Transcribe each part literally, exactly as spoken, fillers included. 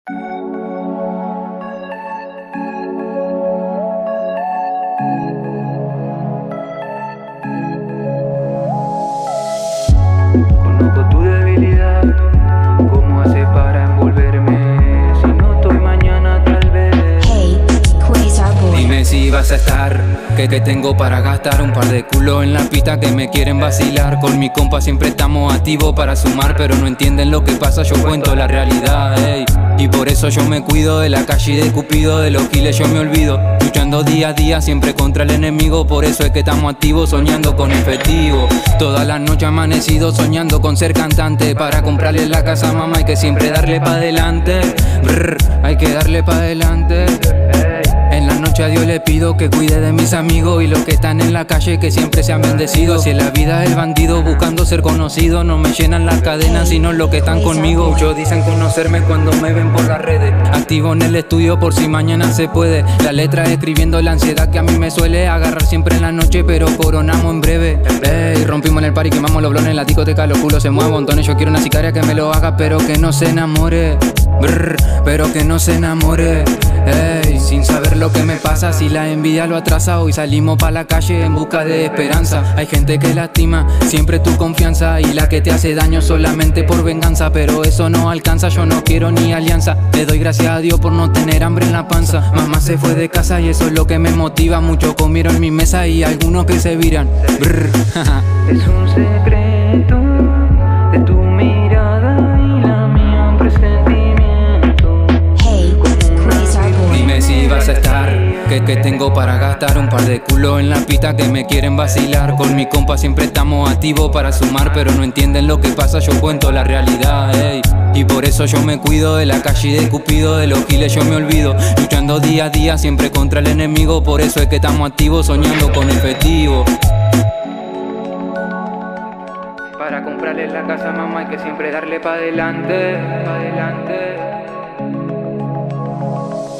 Conozco tu debilidad, cómo haces para envolverme. Si no estoy mañana tal vez. Hey, Quasar Boy. Dime si vas a estar, que te tengo para gastar. Un par de culos en la pista que me quieren vacilar. Con mi compa siempre estamos activos para sumar, pero no entienden lo que pasa, yo cuento la realidad, ey. Y por eso yo me cuido de la calle y de Cupido, de los giles yo me olvido. Luchando día a día siempre contra el enemigo, por eso es que estamos activos soñando con efectivo. Toda la noche amanecido soñando con ser cantante, para comprarle la casa a mamá hay que siempre darle pa' adelante. Brr, hay que darle pa' adelante. En la noche a Dios le pido que cuide de mis amigos y los que están en la calle que siempre sean bendecidos. Si en la vida el bandido buscando ser conocido, no me llenan las cadenas sino los que están conmigo. Muchos dicen conocerme cuando me ven por las redes, activo en el estudio por si mañana se puede. La letra escribiendo la ansiedad que a mí me suele agarrar siempre en la noche, pero coronamos en breve. Ey, rompimos en el party, quemamos los blones en la discoteca, los culos se mueven montones. Yo quiero una sicaria que me lo haga pero que no se enamore. Brr, pero que no se enamore. Ey, sin saber lo que me pasa, si la envidia lo atrasa. Hoy salimos pa' la calle en busca de esperanza. Hay gente que lastima siempre tu confianza y la que te hace daño solamente por venganza, pero eso no alcanza, yo no quiero ni alianza. Le doy gracias a Dios por no tener hambre en la panza. Mamá se fue de casa y eso es lo que me motiva. Muchos comieron mi mesa y algunos que se viran. Brr, Es un secreto de tu mirada y la mía, un presentimiento. Hey, Quasar Boy. dime si vas a estar, que, que tengo para gastar. Un par de culos en la pista que me quieren vacilar. Con mi compa siempre estamos activos para sumar, pero no entienden lo que pasa, yo cuento la realidad, ey. Y por eso yo me cuido de la calle y de Cupido, de los giles yo me olvido. Luchando día a día siempre contra el enemigo, por eso es que estamos activos soñando con efectivo. Para comprarle la casa a mamá hay que siempre darle pa' adelante, pa' adelante.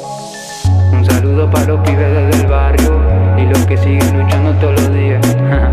Un saludo para los pibes desde el barrio y los que siguen luchando todos los días.